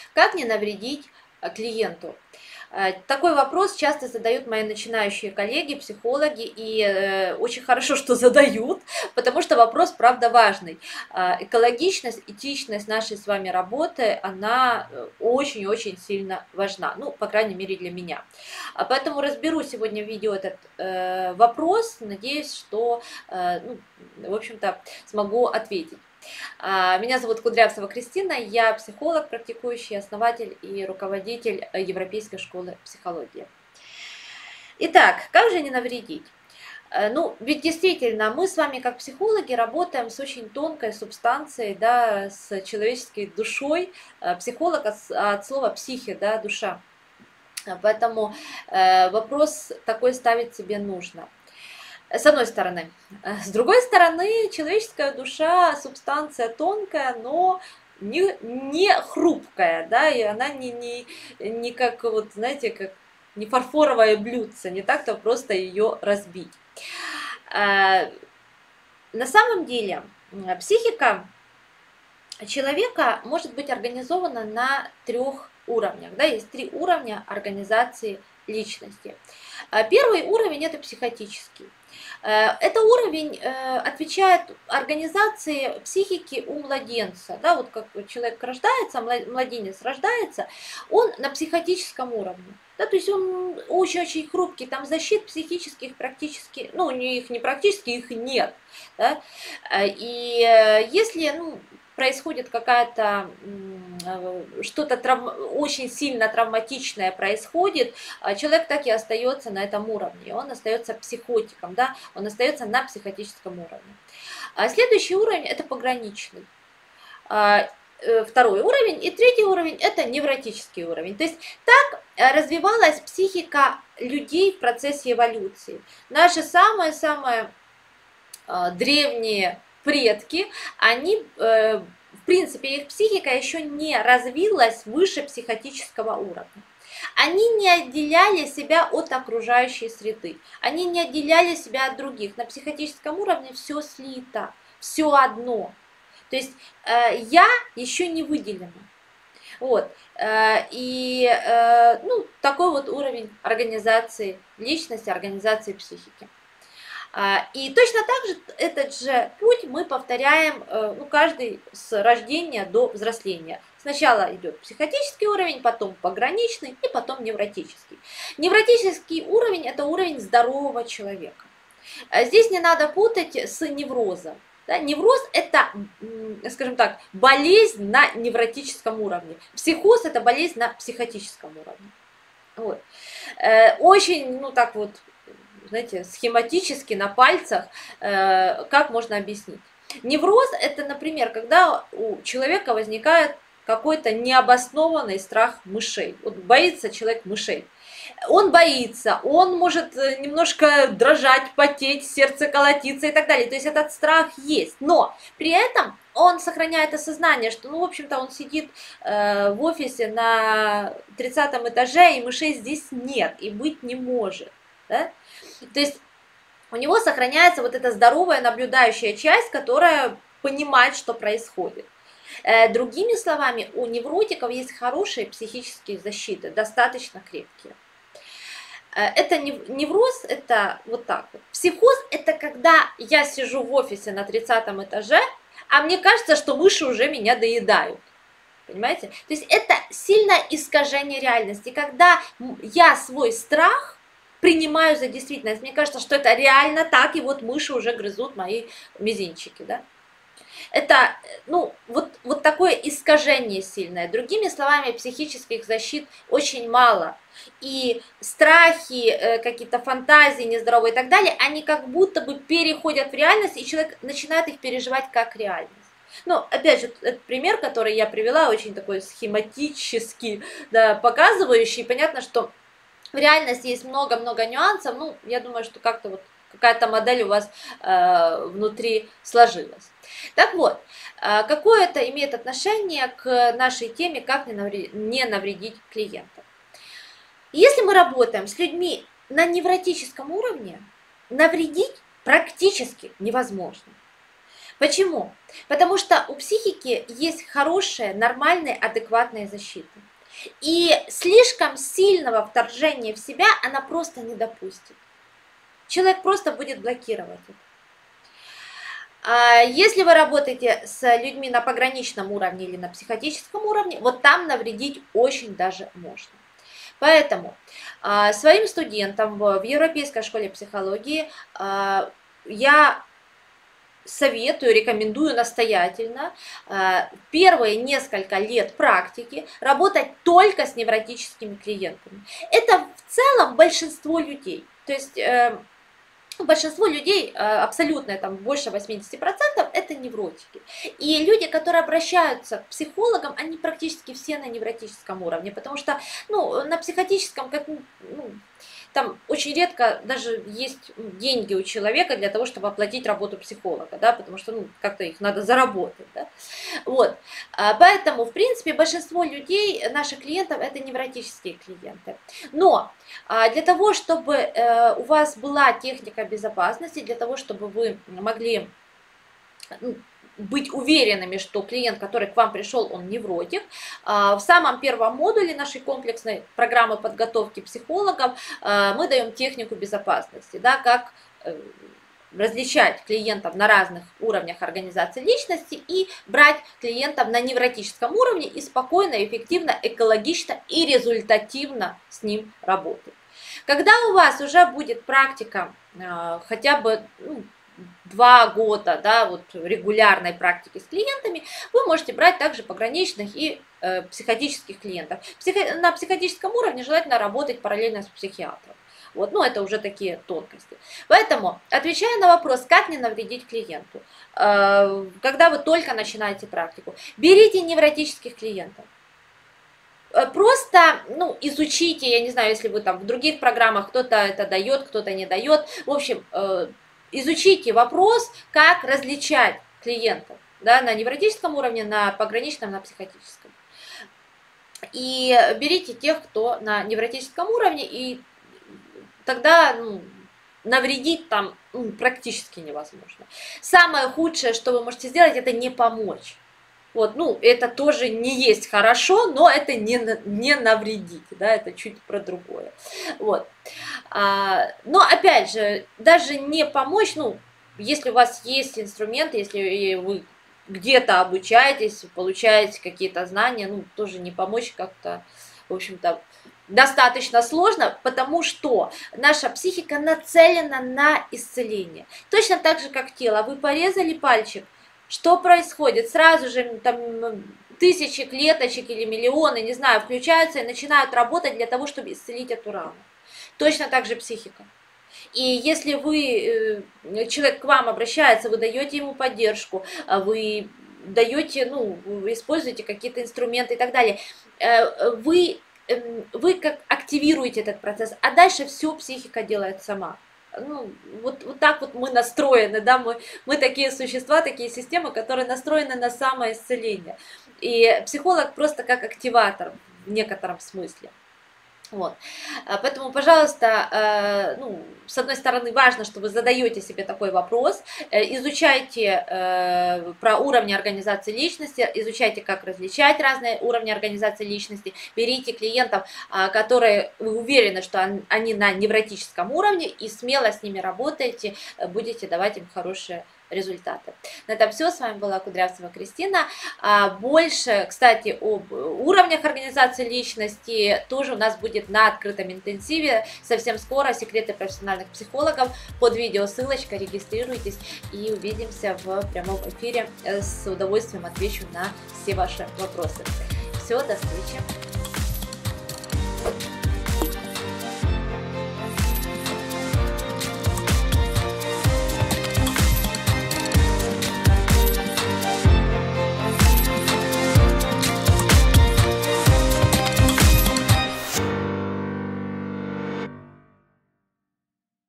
Как не навредить клиенту? Такой вопрос часто задают мои начинающие коллеги, психологи, и очень хорошо, что задают, потому что вопрос, правда, важный. Экологичность, этичность нашей с вами работы, она очень-очень сильно важна, ну, по крайней мере, для меня. Поэтому разберу сегодня в видео этот вопрос, надеюсь, что, ну, в общем-то, смогу ответить. Меня зовут Кудрявцева Кристина, я психолог, практикующий, основатель и руководитель Европейской школы психологии. Итак, как же не навредить? Ну, ведь действительно, мы с вами как психологи работаем с очень тонкой субстанцией, да, с человеческой душой. Психолог от слова психи, да, душа. Поэтому вопрос такой ставить себе нужно. С одной стороны. С другой стороны, человеческая душа субстанция тонкая, но не хрупкая, да, и она не как, вот, знаете, как не фарфоровое блюдце, не так-то просто ее разбить. На самом деле, психика человека может быть организована на 3 уровнях. Да, есть 3 уровня организации личности. Первый уровень – это психотический. Это уровень отвечает организации психики у младенца. Да, вот как человек рождается, младенец рождается, он на психотическом уровне. Да, то есть он очень-очень хрупкий, там защит психических практически, ну, у них не практически, их нет. Да? И если, ну, происходит какая-то, что-то очень сильно травматичное происходит, человек так и остается на этом уровне, он остается психотиком, да, он остается на психотическом уровне. Следующий уровень – это пограничный. Второй уровень и третий уровень – это невротический уровень. То есть так развивалась психика людей в процессе эволюции. Наши самые-самые древние предки, они, в принципе, их психика еще не развилась выше психотического уровня. Они не отделяли себя от окружающей среды, они не отделяли себя от других. На психотическом уровне все слито, все одно. То есть я еще не выделена. Вот. Ну, такой вот уровень организации личности, организации психики. И точно так же этот же путь мы повторяем, ну, каждый с рождения до взросления. Сначала идет психотический уровень, потом пограничный и потом невротический. Невротический уровень – это уровень здорового человека. Здесь не надо путать с неврозом. Да, невроз – это, скажем так, болезнь на невротическом уровне. Психоз – это болезнь на психотическом уровне. Вот. Очень, ну так вот, знаете, схематически на пальцах, как можно объяснить. Невроз – это, например, когда у человека возникает какой-то необоснованный страх мышей. Вот боится человек мышей. Он боится, он может немножко дрожать, потеть, сердце колотиться и так далее. То есть этот страх есть. Но при этом он сохраняет осознание, что, ну, в общем-то, он сидит в офисе на 30-м этаже, и мышей здесь нет, и быть не может. Да? То есть у него сохраняется вот эта здоровая наблюдающая часть, которая понимает, что происходит. Другими словами, у невротиков есть хорошие психические защиты, достаточно крепкие. Это невроз, это вот так вот. Психоз – это когда я сижу в офисе на 30-м этаже, а мне кажется, что мыши уже меня доедают. Понимаете? То есть это сильное искажение реальности, когда я свой страх принимаю за действительность. Мне кажется, что это реально так, и вот мыши уже грызут мои мизинчики, да? Это, ну, вот такое искажение сильное. Другими словами, психических защит очень мало. И страхи, какие-то фантазии нездоровые и так далее, они как будто бы переходят в реальность, и человек начинает их переживать как реальность. Ну, опять же, этот пример, который я привела, очень такой схематический, да, показывающий. Понятно, что в реальности есть много-много нюансов. Ну, я думаю, что как-то вот какая-то модель у вас внутри сложилась. Так вот, какое это имеет отношение к нашей теме, как не навредить клиентам? Если мы работаем с людьми на невротическом уровне, навредить практически невозможно. Почему? Потому что у психики есть хорошая, нормальная, адекватная защита. И слишком сильного вторжения в себя она просто не допустит. Человек просто будет блокировать это. Если вы работаете с людьми на пограничном уровне или на психотическом уровне, вот там навредить очень даже можно. Поэтому своим студентам в Европейской школе психологии я советую, рекомендую настоятельно первые несколько лет практики работать только с невротическими клиентами. Это в целом большинство людей. То есть большинство людей, абсолютно там больше 80%, это невротики. И люди, которые обращаются к психологам, они практически все на невротическом уровне, потому что на психотическом там очень редко даже есть деньги у человека для того, чтобы оплатить работу психолога, да, потому что как-то их надо заработать. Да. Вот. Поэтому, в принципе, большинство людей, наших клиентов, это невротические клиенты. Но для того, чтобы у вас была техника безопасности, для того, чтобы вы могли быть уверенными, что клиент, который к вам пришел, он невротик, в самом первом модуле нашей комплексной программы подготовки психологов мы даем технику безопасности, да, как различать клиентов на разных уровнях организации личности и брать клиентов на невротическом уровне и спокойно, эффективно, экологично и результативно с ним работать. Когда у вас уже будет практика хотя бы 2 года, да, вот регулярной практики с клиентами, вы можете брать также пограничных и психотических клиентов. На психотическом уровне желательно работать параллельно с психиатром. Вот, это уже такие тонкости. Поэтому, отвечая на вопрос, как не навредить клиенту, когда вы только начинаете практику, берите невротических клиентов. Просто, изучите, я не знаю, если вы там в других программах, кто-то это дает, кто-то не дает. В общем, изучите вопрос, как различать клиентов, да, на невротическом уровне, на пограничном, на психотическом. И берите тех, кто на невротическом уровне, и тогда навредить там практически невозможно. Самое худшее, что вы можете сделать, это не помочь. Вот, это тоже не есть хорошо, но это не навредить, да, это чуть про другое. Вот. Но опять же, даже не помочь, если у вас есть инструменты, если вы где-то обучаетесь, получаете какие-то знания, тоже не помочь как-то, в общем-то, достаточно сложно, потому что наша психика нацелена на исцеление. Точно так же, как тело. Вы порезали пальчик, что происходит? Сразу же там тысячи клеточек или миллионы, не знаю, включаются и начинают работать для того, чтобы исцелить эту рану. Точно так же психика. И если человек к вам обращается, вы даете ему поддержку, вы даете, вы используете какие-то инструменты и так далее, вы как активируете этот процесс, а дальше все психика делает сама. Вот так вот мы настроены, да, мы такие существа, такие системы, которые настроены на самоисцеление. И психолог просто как активатор в некотором смысле. Вот. Поэтому, пожалуйста, с одной стороны, важно, что вы задаете себе такой вопрос, изучайте про уровни организации личности, изучайте, как различать разные уровни организации личности, берите клиентов, которые вы уверены, что они на невротическом уровне, и смело с ними работаете, будете давать им хорошие результаты. На этом все. С вами была Кудрявцева Кристина. Больше, кстати, об уровнях организации личности тоже у нас будет на открытом интенсиве. Совсем скоро секреты профессиональных психологов. Под видео ссылочка. Регистрируйтесь и увидимся в прямом эфире. С удовольствием отвечу на все ваши вопросы. Все, до встречи.